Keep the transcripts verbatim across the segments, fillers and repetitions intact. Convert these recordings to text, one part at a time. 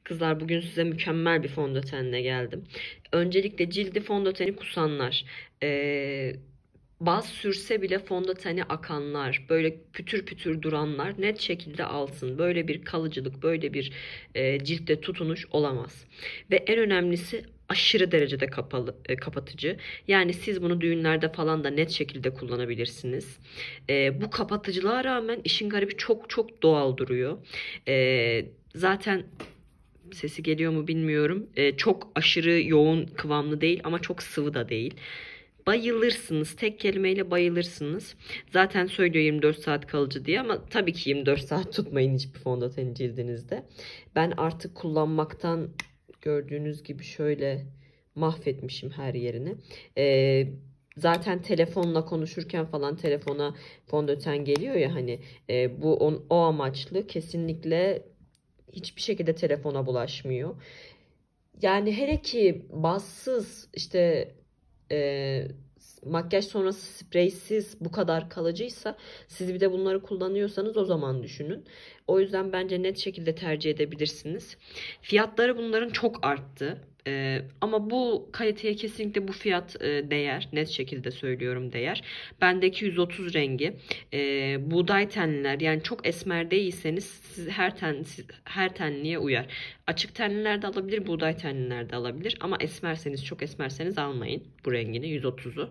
Kızlar bugün size mükemmel bir fondötenle geldim. Öncelikle cildi fondöteni kusanlar, ee, baz sürse bile fondöteni akanlar, böyle pütür pütür duranlar net şekilde alsın. Böyle bir kalıcılık, böyle bir e, ciltte tutunuş olamaz. Ve en önemlisi aşırı derecede kapalı, e, kapatıcı. Yani siz bunu düğünlerde falan da net şekilde kullanabilirsiniz. E, bu kapatıcılığa rağmen işin garibi çok çok doğal duruyor. E, zaten sesi geliyor mu bilmiyorum. Ee, çok aşırı yoğun kıvamlı değil ama çok sıvı da değil. Bayılırsınız. Tek kelimeyle bayılırsınız. Zaten söylüyor yirmi dört saat kalıcı diye ama tabii ki yirmi dört saat tutmayın hiçbir fondöteni cildinizde. Ben artık kullanmaktan gördüğünüz gibi şöyle mahvetmişim her yerini. Ee, Zaten telefonla konuşurken falan telefona fondöten geliyor ya hani e, bu on, o amaçlı kesinlikle hiçbir şekilde telefona bulaşmıyor. Yani hele ki bazsız işte e, makyaj sonrası spreysiz bu kadar kalıcıysa siz bir de bunları kullanıyorsanız o zaman düşünün. O yüzden bence net şekilde tercih edebilirsiniz. Fiyatları bunların çok arttı. Ee, ama bu kaliteye kesinlikle bu fiyat e, değer. Net şekilde söylüyorum değer. Bendeki yüz otuz rengi e, buğday tenliler yani çok esmer değilseniz siz her ten siz- her tenliye uyar. Açık tenliler de alabilir, buğday tenliler de alabilir ama esmerseniz çok esmerseniz almayın bu rengini yüz otuzu.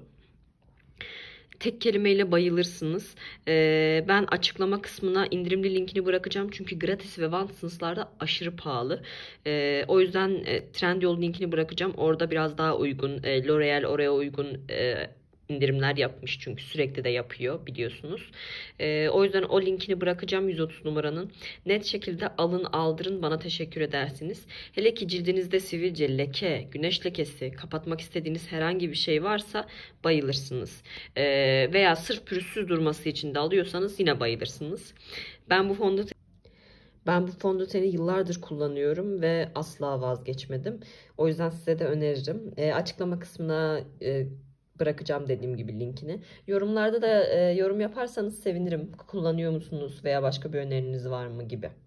Tek kelimeyle bayılırsınız. Ee, ben açıklama kısmına indirimli linkini bırakacağım. Çünkü gratis ve Watsons'larda aşırı pahalı. Ee, o yüzden e, Trendyol linkini bırakacağım. Orada biraz daha uygun. E, L'Oreal oraya uygun e, indirimler yapmış. Çünkü sürekli de yapıyor biliyorsunuz. E, o yüzden o linkini bırakacağım yüz otuz numaranın. Net şekilde alın aldırın bana teşekkür edersiniz. Hele ki cildinizde sivilce, leke, güneş lekesi kapatmak istediğiniz herhangi bir şey varsa bayılırsınız. Ee, veya sırf pürüzsüz durması için de alıyorsanız yine bayılırsınız. Ben bu fondöteni ben bu fondöteni yıllardır kullanıyorum ve asla vazgeçmedim. O yüzden size de öneririm. Ee, açıklama kısmına e, bırakacağım dediğim gibi linkini. Yorumlarda da e, yorum yaparsanız sevinirim. Kullanıyor musunuz veya başka bir öneriniz var mı gibi.